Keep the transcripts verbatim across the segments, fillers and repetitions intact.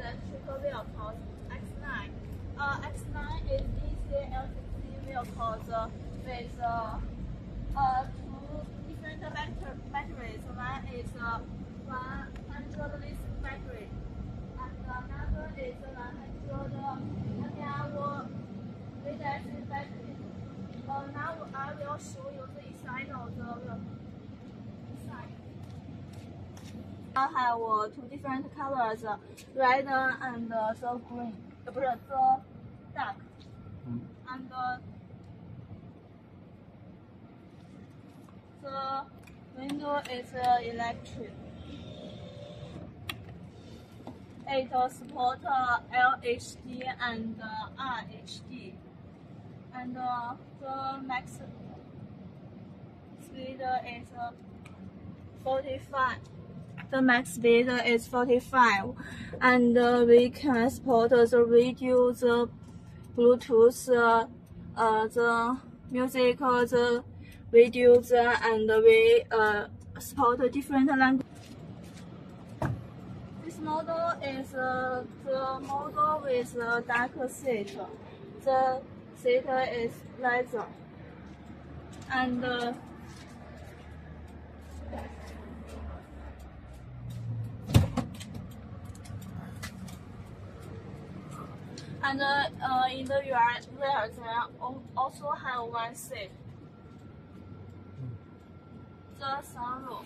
electrical vehicles X nine. Uh, X nine is D C L C D vehicles uh, with uh, uh, two different batteries. One is uh, one hundred lithium battery, and another is one hundred milliamp hour lead acid battery. Uh, now I will show you the inside of the vehicle. Inside. I have uh, two different colors, uh, red and uh, the green, uh, the dark. Mm. And uh, the window is uh, electric. It uh, supports uh, L H D and uh, R H D. And uh, the max speed is uh, forty-five. The max speed is forty-five, and uh, we can support the radio, the Bluetooth, uh, uh, the music, the videos, and we uh, support different languages. This model is uh, the model with a dark seat. The seat is leather, and uh, And uh, uh, in the rear, rear there also have one seat. The sunroof.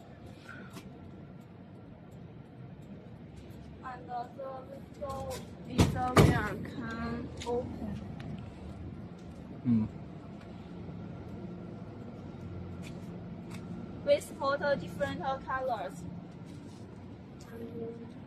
And uh, the window in the rear can open. Mm. We support different colors. And,